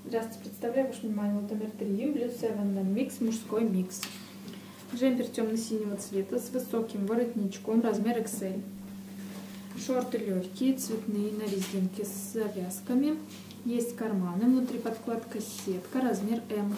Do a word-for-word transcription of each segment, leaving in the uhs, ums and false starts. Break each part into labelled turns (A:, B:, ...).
A: Здравствуйте, представляю ваше внимание вот номер три Blue Seven микс, мужской микс. Джемпер темно-синего цвета с высоким воротничком, размер икс эль. Шорты легкие, цветные, на резинке с завязками. Есть карманы, внутри подкладка сетка, размер эм.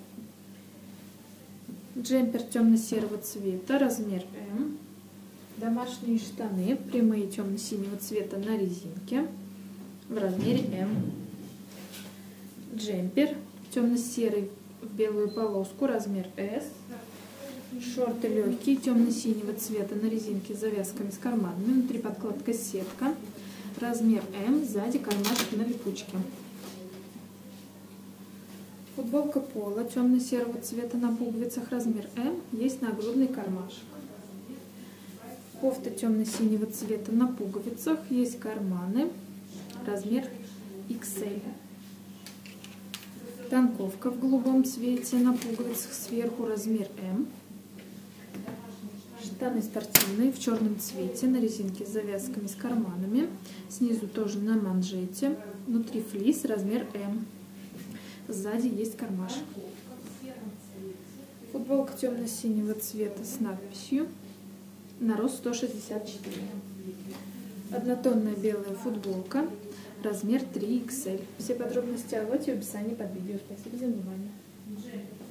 A: Джемпер темно-серого цвета, размер эм. Домашние штаны, прямые темно-синего цвета на резинке, в размере эм. Джемпер темно-серый в белую полоску, размер эс. Шорты легкие, темно-синего цвета на резинке с завязками с карманами. Внутри подкладка сетка, размер эм. Сзади кармашек на липучке. Футболка поло темно-серого цвета на пуговицах, размер эм. Есть нагрудный кармашек. Кофта темно-синего цвета на пуговицах, есть карманы, размер икс эль. Танковка в голубом цвете на пуговицах сверху, размер эм. Штаны спортивные в черном цвете на резинке с завязками с карманами. Снизу тоже на манжете. Внутри флис, размер эм. Сзади есть кармашек. Футболка темно-синего цвета с надписью. На рост сто шестьдесят четыре. Однотонная белая футболка. Размер три икс эль. Все подробности о лоте в описании под видео. Спасибо за внимание.